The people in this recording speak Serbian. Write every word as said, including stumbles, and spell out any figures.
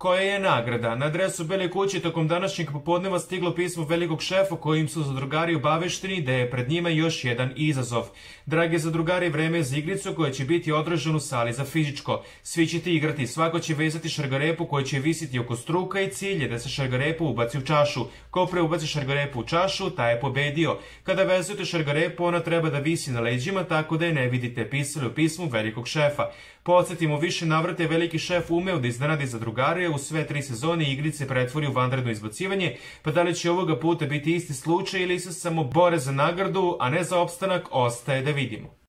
Koja je nagrada? Na adresu Bele kuće tokom današnjeg popodneva stiglo pismo velikog šefa kojim su zadrugari obavešteni da je pred njima još jedan izazov. Dragi zadrugari, vreme je za igricu koja će biti održana u sali za fizičko. Svi ćete igrati, svako će vezati šargarepu koja će visiti oko struka i cilj je da se šargarepu ubaci u čašu. Ko pre ubaci šargarepu u čašu, taj je pobedio. Kada vezujete šargarepu, ona treba da visi na leđima tako da je ne vidite, pisali u pismu velikog šefa. Podsjetimo, više navrate veliki šef umeo da iznenadi zadrugare, u sve tri sezone igrice pretvori u vanredno izbacivanje, pa da li će ovoga puta biti isti slučaj ili se samo bore za nagradu, a ne za opstanak, ostaje da vidimo.